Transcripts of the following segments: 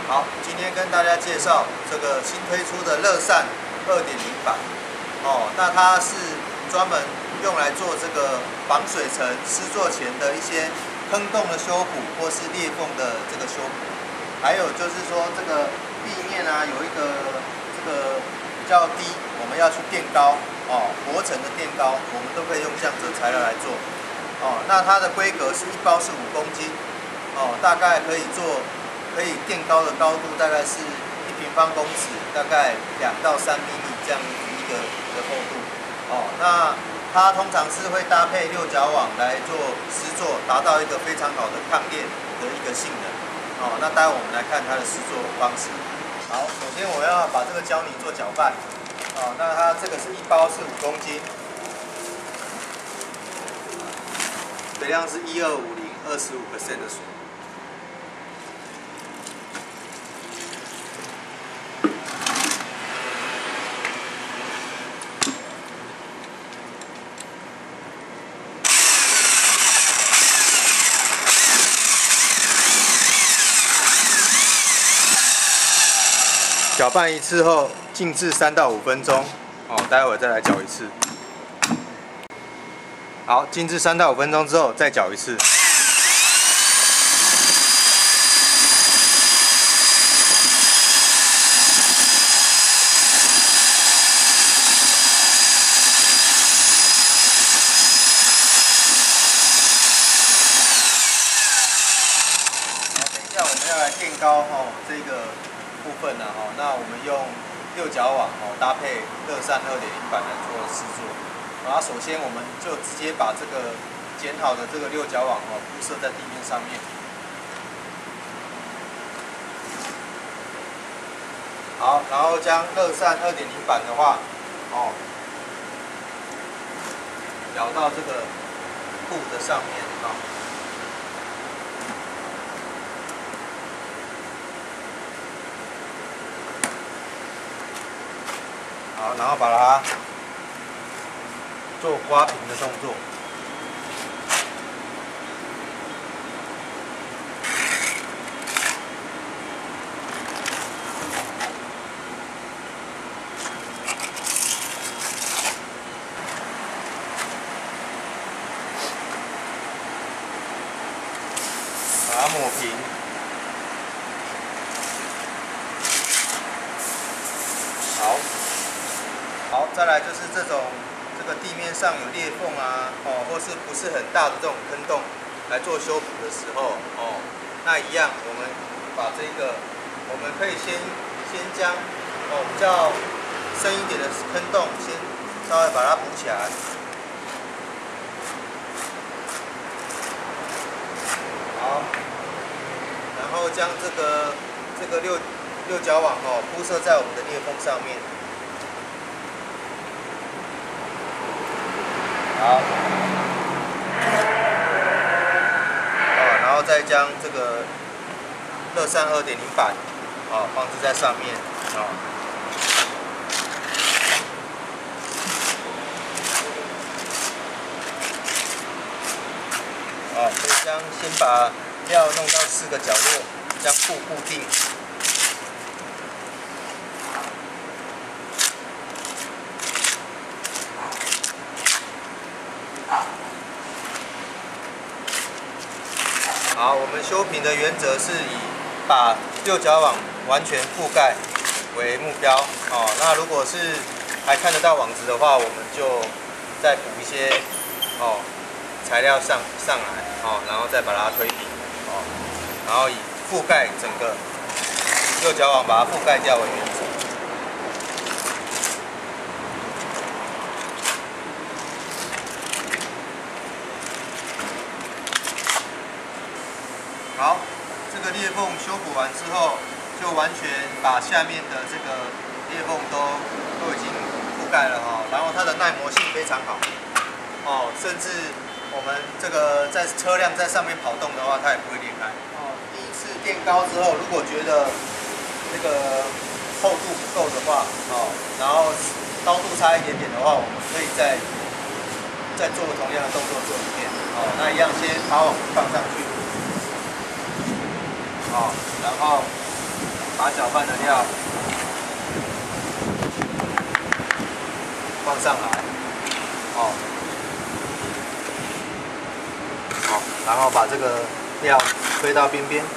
好，今天跟大家介绍这个新推出的乐善2.0版。那它是专门用来做这个防水层施作前的一些坑洞的修补，或是裂缝的这个修补。还有就是说，这个地面啊有一个这个比较低，我们要去垫高薄层的垫高，我们都可以用这样子的材料来做。那它的规格是1包是5公斤，大概可以垫高的高度大概是1平方公尺，大概2到3mm这样一个厚度。那它通常是会搭配6角网来做施作，达到一个非常好的抗裂的一个性能。那待会我们来看它的施作方式。好，首先我要把这个胶泥做搅拌。那它这个是1包是5公斤，水量是1250525%的水。搅拌一次后，静置3到5分钟。待会再来搅一次。好，静置3到5分钟之后再搅一次。好，等一下我们要来垫高这个部分呢，那我们用6角网搭配乐善2.0版来做施作。然后首先我们就直接把这个剪好的这个6角网铺设在地面上面。好，然后将乐善2.0版的话，舀到这个布的上面好，然后把它做刮平的动作。把它抹平。好，再来就是这个地面上有裂缝啊，或是不是很大的这种坑洞，来做修补的时候，那一样我们把我们可以先将比较深一点的坑洞先稍微把它补起来。好，然后将这个六角网铺设在我们的裂缝上面。好，然后再将这个乐善2.0版放置在上面所以先把料弄到4个角落，将布固定。好，我们修平的原则是以把6角网完全覆盖为目标。那如果是还看得到网子的话，我们就再补一些材料上来，然后再把它推平，然后以覆盖整个6角网把它覆盖掉为原则。好，这个裂缝修补完之后，就完全把下面的这个裂缝都已经覆盖了然后它的耐磨性非常好甚至我们这个在车辆在上面跑动的话，它也不会裂开第一次垫高之后，如果觉得这个厚度不够的话然后高度差一点点的话，我们可以再做同样的动作做一遍那一样先把网放上去。然后把搅拌的料放上来，哦，好，然后把这个料推到边边。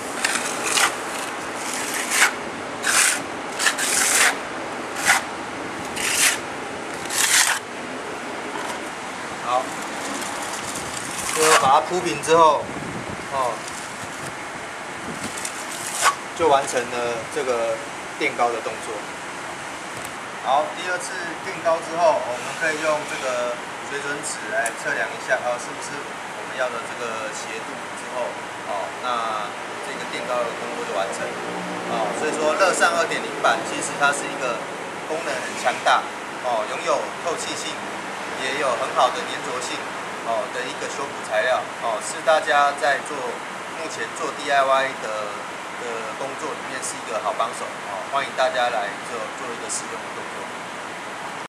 好，最后把它铺平之后，哦，就完成了这个垫高的动作。好，第二次垫高之后，我们可以用这个水准尺来测量一下，是不是我们要的这个斜度之后，那这个垫高的工作就完成。所以说乐善2.0板其实它是一个功能很强大，拥有透气性。也有很好的粘着性的一个修补材料是大家在目前做 DIY 的工作里面是一个好帮手欢迎大家来做一个使用。